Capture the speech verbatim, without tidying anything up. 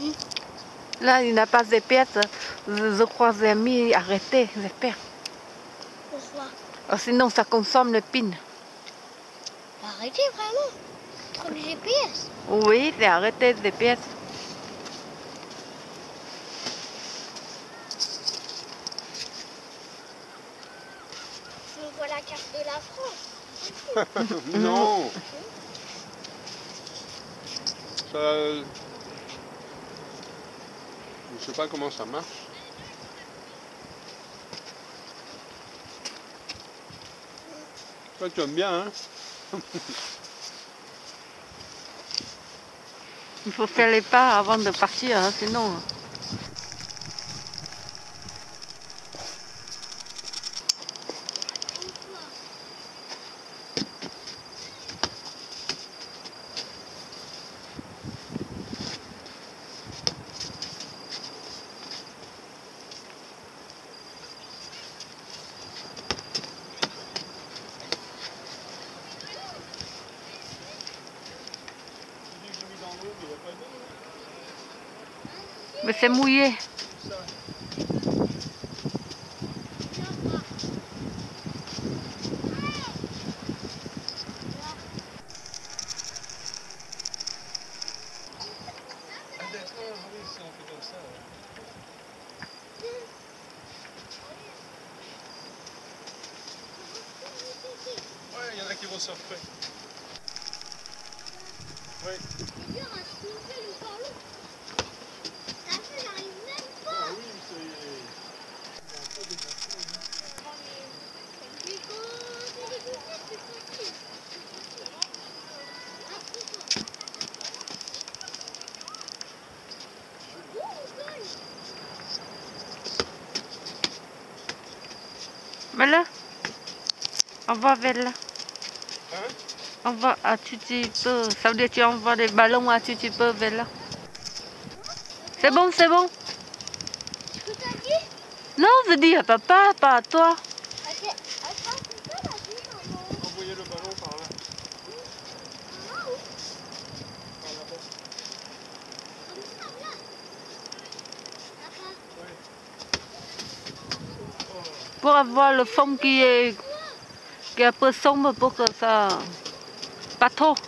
Là, il n'a pas de pièces. Je, je crois que j'ai mis arrêté, j'espère. Pourquoi? Oh, sinon, ça consomme le pin. Arrêtez vraiment? Comme le G P S? Oui, c'est arrêté le G P S. On voit la carte de la France. Non. Ça... Je sais pas comment ça marche. Toi, tu aimes bien, hein? Il faut faire les pas avant de partir, hein, sinon... Mais c'est mouillé. Ouais, il y en a qui vont surfer. Oui. Ah oui, Mais là, on va vers là. Hein? On va un tout petit peu. Ça veut dire que tu envoies des ballons un tout petit peu vers là. C'est bon, c'est bon. Ce que t'as dit? Non, je dis à papa, pas à toi. Envoyez le ballon par là. Par là-bas. Pour avoir le fond qui est, qui est un peu sombre pour que ça... Pas trop.